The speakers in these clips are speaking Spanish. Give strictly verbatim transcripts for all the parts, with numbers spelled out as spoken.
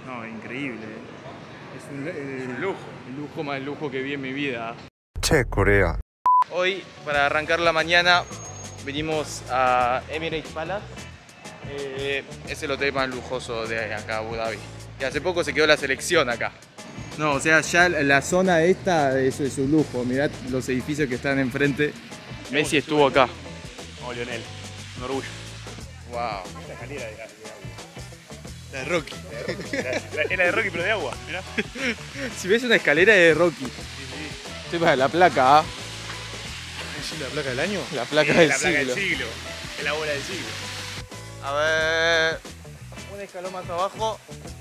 No, increíble. Es un, el, es un lujo. El lujo más lujo que vi en mi vida. Che, Corea. Hoy, para arrancar la mañana, venimos a Emirates Palace. Eh, es el hotel más lujoso de acá, Abu Dhabi. Y hace poco se quedó la selección acá. No, o sea, ya la zona esta es, es un lujo. Mirad los edificios que están enfrente. Messi estuvo acá. Oh, Lionel, un orgullo. Wow. Esta escalera de, de agua. La de Rocky. Era de Rocky, pero de agua, mirá. Si ves una escalera de Rocky. Sí, sí. Estoy para la placa, ¿ah? ¿Es la placa del año? La placa Sí, del la placa siglo. del siglo. Es la bola del siglo. A ver. Un escalón más abajo.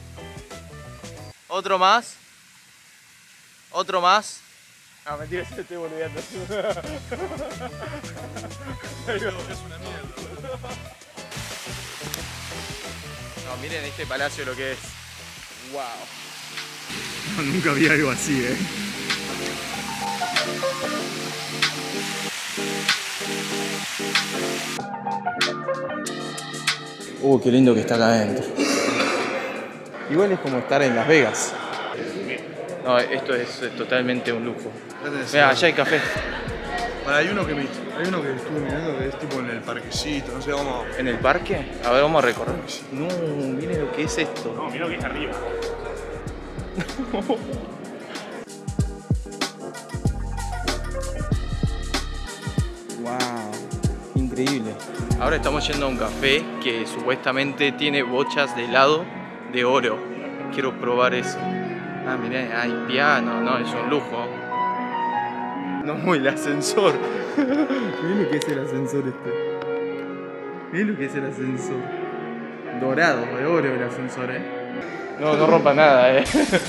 Otro más. Otro más. Ah, mentira, se estoy boludeando. Es una mierda. No, miren este palacio lo que es. Wow. No, nunca vi algo así, eh. Uh, qué lindo que está acá adentro. Igual es como estar en Las Vegas. No, esto es totalmente un lujo. Mira, allá hay café. Bueno, hay uno que me, hay uno que estuve mirando que es tipo en el parquecito, no sé cómo. ¿En el parque? A ver, vamos a recorrer. No, miren lo que es esto. No, mirá lo que es arriba. Wow, increíble. Ahora estamos yendo a un café que supuestamente tiene bochas de helado de oro. Quiero probar eso. Ah, mirá, hay piano, no, es un lujo. No, el ascensor. Miren lo que es el ascensor este. Miren lo que es el ascensor. Dorado, de oro el ascensor, eh. No, no rompa nada, eh.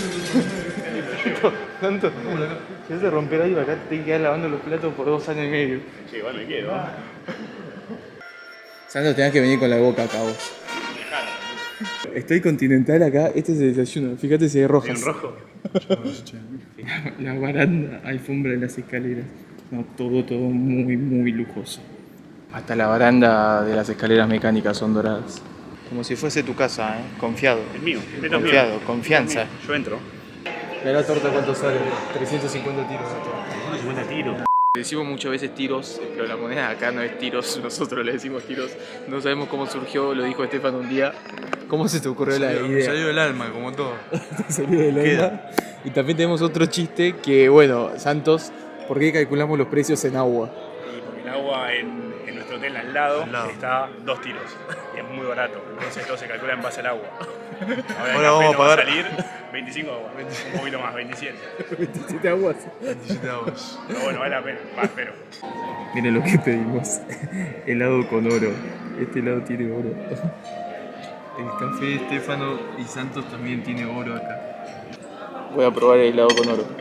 Tanto. Si vas a romper algo acá, te quedas lavando los platos por dos años y medio. Sí, bueno, me quedo. Santos, tenés que venir con la boca acá vos. Estoy continental acá, este es el desayuno, fíjate si hay rojas. ¿En rojo? La baranda, alfombra de las escaleras. No, todo, todo muy, muy lujoso. Hasta la baranda de las escaleras mecánicas son doradas. Como si fuese tu casa, ¿eh? Confiado. El mío. El mío. Confiado, confianza. Yo entro. ¿La torta cuánto sale? trescientos cincuenta tiros. trescientos cincuenta tiros. Decimos muchas veces tiros, pero la moneda acá no es tiros, nosotros le decimos tiros. No sabemos cómo surgió, lo dijo Estefan un día. ¿Cómo se te ocurrió la idea? Salió del alma, como todo. Salió del alma. Y también tenemos otro chiste que, bueno, Santos, ¿por qué calculamos los precios en agua? Y porque el agua en, en nuestro hotel al lado, Al lado. está dos tiros. Y es muy barato. Entonces todo se calcula en base al agua. Ahora, Ahora vamos a va a pagar- salir veinticinco aguas. Un poquito más, veintisiete. veintisiete aguas. veintisiete aguas. Pero bueno, vale la pena. Más, pero. Miren lo que pedimos. Helado con oro. Este helado tiene oro. El café Estefano y Santos también tiene oro acá. Voy a probar el helado con oro.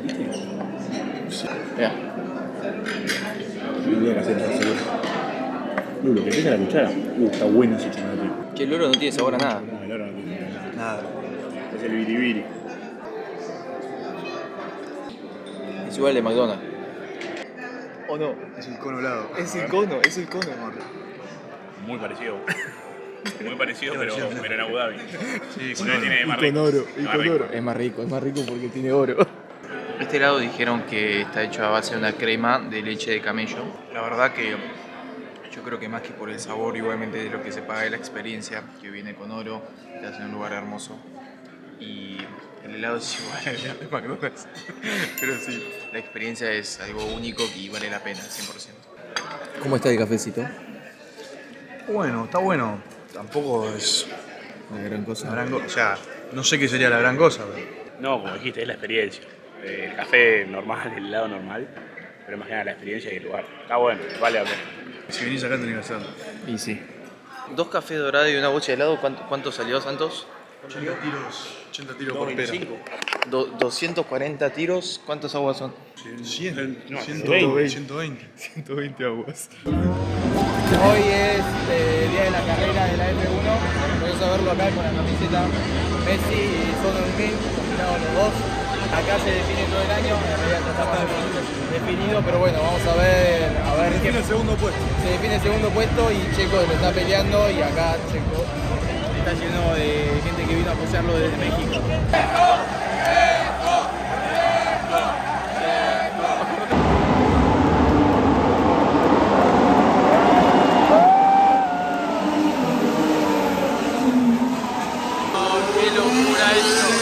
Mira. Tendría que hacer eso, seguro. Uh, lo que pesa la cuchara. Uh, está bueno ese chocolate. Que el oro no tiene sabor a nada. No, el oro no tiene nada. Nada. Es el biribiri. Es igual de McDonald's. ¿O no? Es el cono helado. Es el cono, es el cono. Muy parecido. Muy parecido, pero, pero en Abu Dhabi. Sí, Con él tiene más rico. oro, y Más con rico. oro. Es más rico, es más rico porque tiene oro. Este helado dijeron que está hecho a base de una crema de leche de camello. La verdad que yo creo que más que por el sabor, igualmente de lo que se paga de la experiencia, que viene con oro, te hace un lugar hermoso. Y el helado es igual al de McDonald's. Pero sí, la experiencia es algo único y vale la pena, cien por ciento. ¿Cómo está el cafecito? Bueno, está bueno. Tampoco es Una gran cosa. la gran cosa. O sea, no sé qué sería la gran cosa, pero. No, como dijiste, es la experiencia. El café normal, el helado normal. Pero más que nada la experiencia y el lugar. Está bueno, vale la pena. Si venís acá tenés que hacerlo. Y sí. Dos cafés dorados y una bocha de helado, ¿cuánto, cuánto salió, Santos? ochenta tiros, ochenta tiros No, por pera. veinticinco. Do- doscientos cuarenta tiros, ¿cuántas aguas son? cien, No, ciento veinte. ciento veinte. ciento veinte aguas. Hoy es eh, el día de la carrera de la F uno. Podés verlo acá con la camiseta Messi y Son Heung-min, combinados los dos. Acá se define todo el año, en realidad ya está más definido, pero bueno, vamos a ver, a ver Tiene el segundo puesto. se define el segundo puesto y Checo lo está peleando y acá Checo está lleno de gente que vino a apoyar hacerlo desde México. ¡Qué locura esto!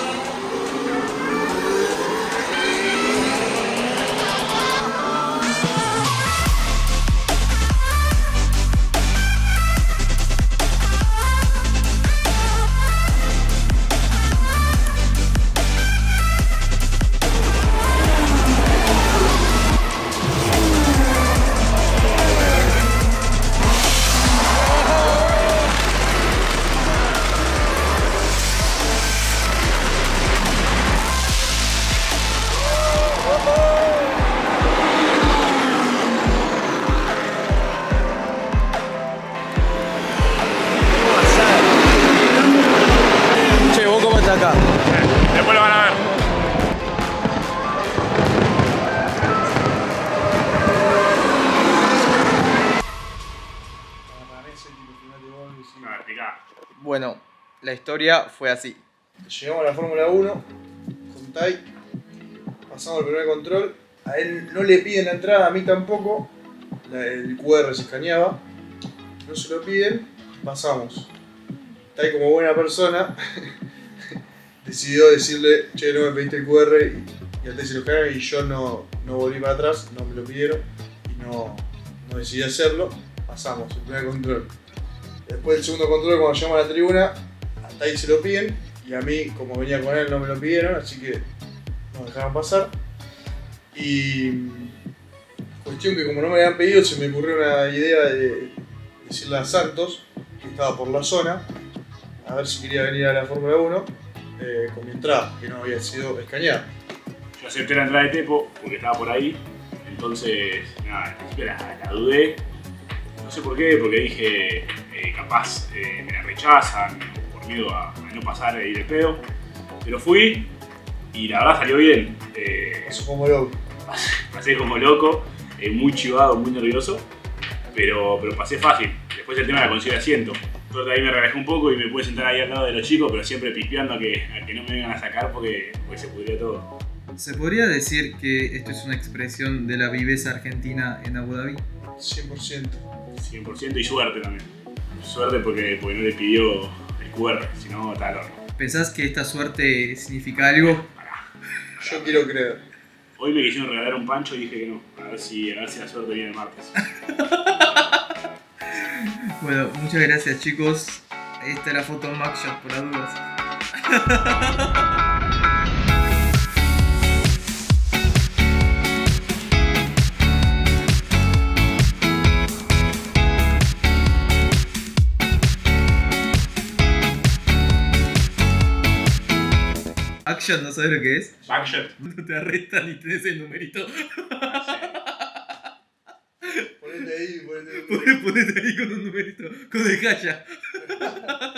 Acá. Después lo van a ver. Bueno, la historia fue así. Llegamos a la Fórmula uno con Tai, pasamos el primer control, a él no le piden la entrada, a mí tampoco, la, el cu erre se escaneaba, no se lo piden, pasamos. Tai, como buena persona, decidió decirle, che, no me pediste el cu erre, y, y a Tai se lo escanearon y yo no, no volví para atrás, no me lo pidieron y no, no decidí hacerlo, pasamos el primer control. Después del segundo control, cuando llegamos a la tribuna, a Tai se lo piden y a mí, como venía con él, no me lo pidieron, así que nos dejaron pasar. Y cuestión que como no me habían pedido, se me ocurrió una idea de decirle a Santos, que estaba por la zona, a ver si quería venir a la Fórmula uno eh, con mi entrada, que no había sido escaneada. Yo acepté la entrada de Tepo porque estaba por ahí, entonces nada, al principio la, la dudé. No sé por qué, porque dije, eh, capaz eh, me la rechazan por miedo a, a no pasar e ir el pedo. Pero fui y la verdad salió bien. Eh, Eso como loco. Pasé como loco, eh, muy chivado, muy nervioso, pero, pero pasé fácil. Después el tema de la conseguir asiento. Entonces ahí me relajé un poco y me pude sentar ahí al lado de los chicos, pero siempre pispeando a que, a que no me vengan a sacar porque, porque se pudría todo. ¿Se podría decir que esto es una expresión de la viveza argentina en Abu Dhabi? cien por ciento. cien por ciento y suerte también. Suerte porque, porque no le pidió el cu erre, si no está al horno. ¿Pensás que esta suerte significa algo? Yo quiero creer. Hoy me quisieron regalar un pancho y dije que no. A ver si, a ver si la suerte viene el martes. Bueno, muchas gracias chicos. Ahí está la foto Maxshot por las dudas. Action, ¿no sabes lo que es? Backshot. No te arrestan y tenés el numerito. Ponete ahí, ponete ahí. Ponete ahí con un numerito, con el haya.